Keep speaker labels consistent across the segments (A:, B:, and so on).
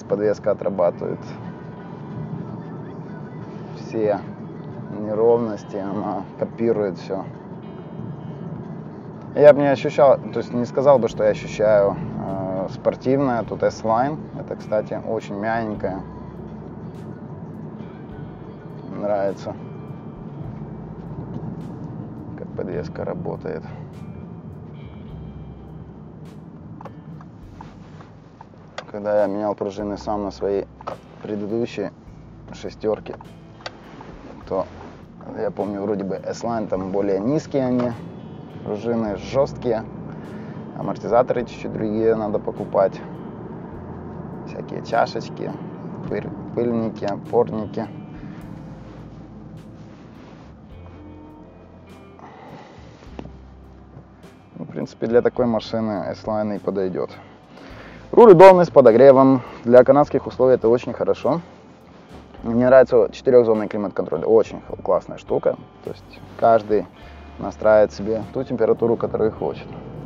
A: подвеска отрабатывает все неровности, она копирует все. Я бы не ощущал, то есть не сказал бы, что я ощущаю спортивное. Тут S-Line, это, кстати, очень мягенькая, нравится, как подвеска работает. Когда я менял пружины сам на своей предыдущей шестерке, то я помню, вроде бы S-Line там более низкие они, пружины жесткие, амортизаторы чуть-чуть другие надо покупать, всякие чашечки, пыльники, опорники. В принципе, для такой машины S-Line и подойдет. Руль удобный, с подогревом. Для канадских условий это очень хорошо. Мне нравится 4-зонный климат-контроль. Очень классная штука. То есть каждый настраивает себе ту температуру, которую хочет.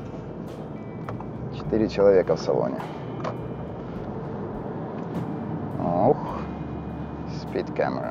A: 4 человека в салоне. Ох, speed camera.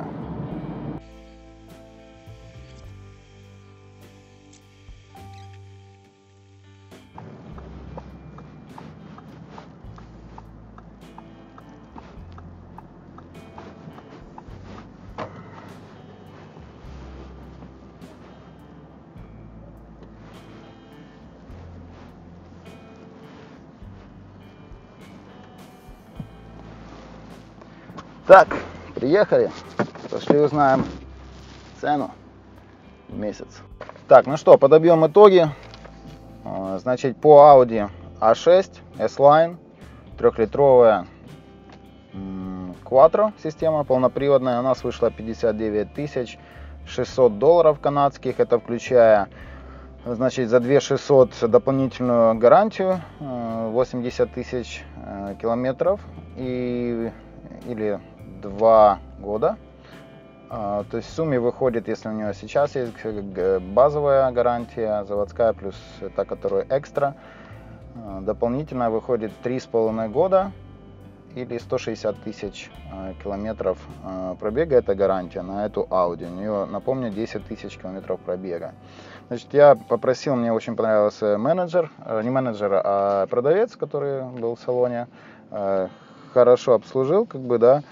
A: Так, приехали. Пошли узнаем цену в месяц. Так, ну что, подобьем итоги. Значит, по Audi A6 S-Line 3-литровая Quattro система полноприводная. У нас вышла 59 600 долларов канадских. Это включая, значит, за 2600 дополнительную гарантию 80 тысяч километров или 2 года. То есть в сумме выходит, если у него сейчас есть базовая гарантия заводская плюс та, которая экстра, дополнительно выходит 3,5 года или 160 тысяч километров пробега. Это гарантия на эту Audi. У нее, напомню, 10 тысяч километров пробега. Значит, я попросил, мне очень понравился менеджер, не менеджер, а продавец, который был в салоне, хорошо обслужил, как бы, да.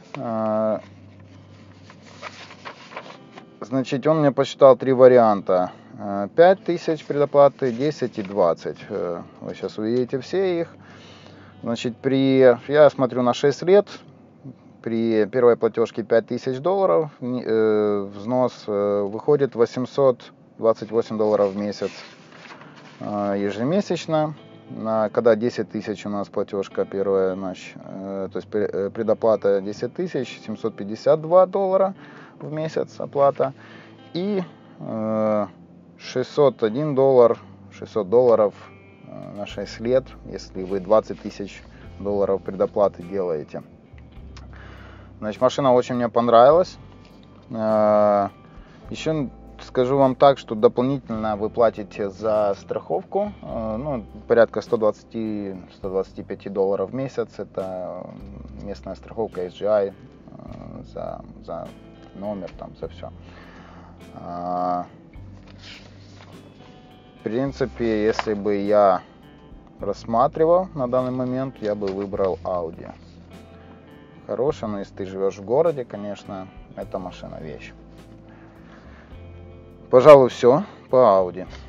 A: Значит, он мне посчитал 3 варианта: 5000 предоплаты, 10 и 20. Вы сейчас увидите все их. Значит, я смотрю на 6 лет, при первой платежке 5000 долларов, взнос выходит 828 долларов в месяц ежемесячно. Когда 10 тысяч у нас платежка первая, то есть предоплата 10 тысяч, 752 доллара в месяц оплата. И 601 доллар, 600 долларов на 6 лет, если вы 20 тысяч долларов предоплаты делаете. Значит, машина очень мне понравилась. Еще скажу вам так, что дополнительно вы платите за страховку, ну, порядка 120-125 долларов в месяц. Это местная страховка SGI за номер, там, за все. В принципе, если бы я рассматривал на данный момент, я бы выбрал Audi. Хорошая, но если ты живешь в городе, конечно, эта машина вещь. Пожалуй, все по Audi.